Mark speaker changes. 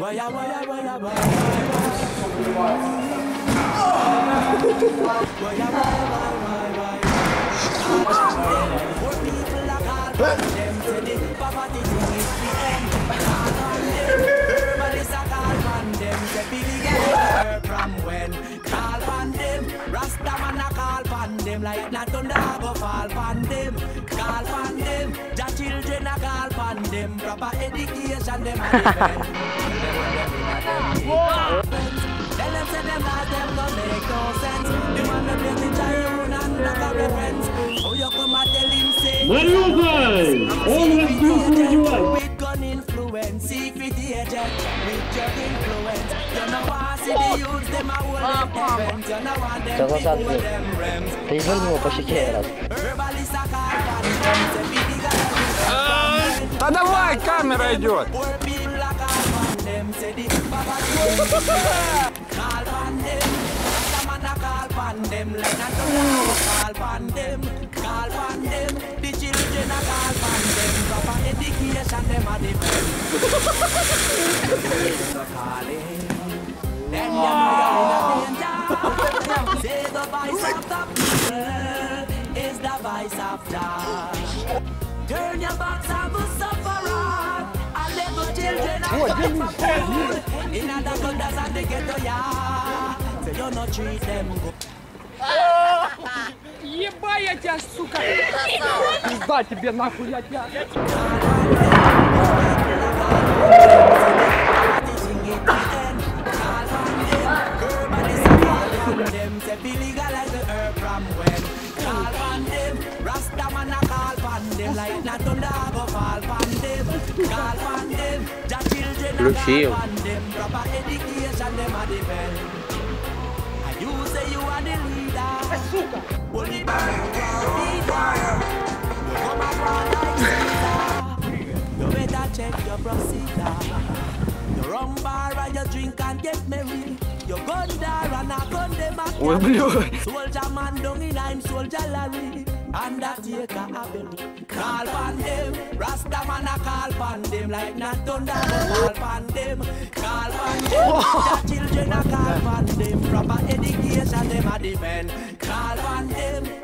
Speaker 1: Like not thunder go fall pan them, call pan them. The children a call pan them. Proper education them a defend. Tell them say them lies them don't make no sense. The man that play the child and not a reference. Oh you come and tell him say. With gun influence, secret agent. With your influence, you know what see the youths them a hold them events. You know what them people with them rems.
Speaker 2: Ты его по щеке раз.
Speaker 3: Да давай, камера идет.
Speaker 1: Say the voice of the people is the voice of God. Turn your backs and go suffer and let the children of food in other gutters and the ghetto yard. So you not treat them good.
Speaker 3: Еба я тебя, сука! Пизда тебе нахуй, я тебя!
Speaker 2: Включил.
Speaker 1: Check your procedure. You run bar and you drink and get merry. You gun there and a gun them a carry. Soldier man down in I'm soldier Larry. Undertaker a belly. Call pan them. Rasta man a call pan them. Like not thunder call pan them. Call pan them. The children a call pan them. Proper education them a defend. Call pan them.